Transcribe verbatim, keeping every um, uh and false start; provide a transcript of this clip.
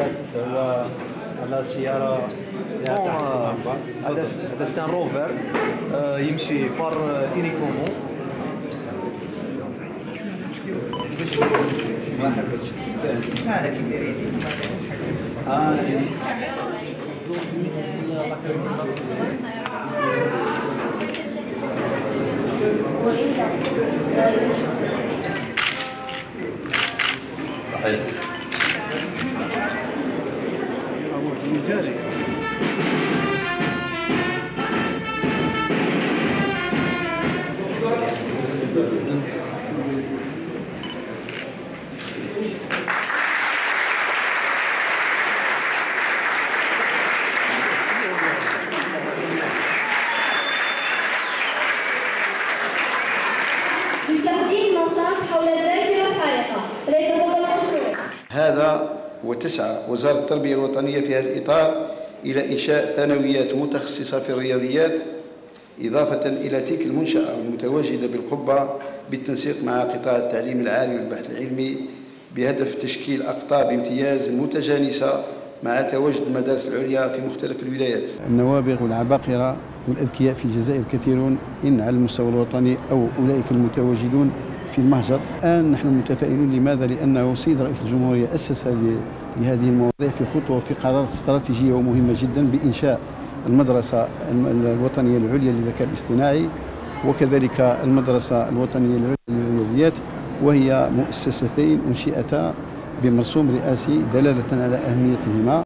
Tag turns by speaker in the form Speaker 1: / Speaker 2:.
Speaker 1: هو على سيارة
Speaker 2: هذا هذا ستان روفر يمشي بار تيليكومون.
Speaker 3: لا لا كبير
Speaker 1: اه صحيح.
Speaker 4: لتقديم نشاط حول الذاكرة الحارقة. ليتفضل المشروع.
Speaker 5: هذا وتسعى وزارة التربية الوطنية في هذا الإطار إلى إنشاء ثانويات متخصصة في الرياضيات، إضافة إلى تلك المنشأة المتواجدة بالقبة بالتنسيق مع قطاع التعليم العالي والبحث العلمي، بهدف تشكيل أقطاب امتياز متجانسة مع تواجد المدارس العليا في مختلف الولايات.
Speaker 6: النوابغ والعباقرة والأذكياء في الجزائر كثيرون، إن على المستوى الوطني أو أولئك المتواجدون في المهجر. الآن نحن متفائلون. لماذا؟ لأنه سيد رئيس الجمهورية أسس لهذه المواضيع في خطوة في قرارات استراتيجية ومهمة جدا بإنشاء المدرسة الوطنية العليا للذكاء الاصطناعي، وكذلك المدرسة الوطنية العليا للرياضيات، وهي مؤسستين أنشئتا بمرسوم رئاسي دلالة على أهميتهما.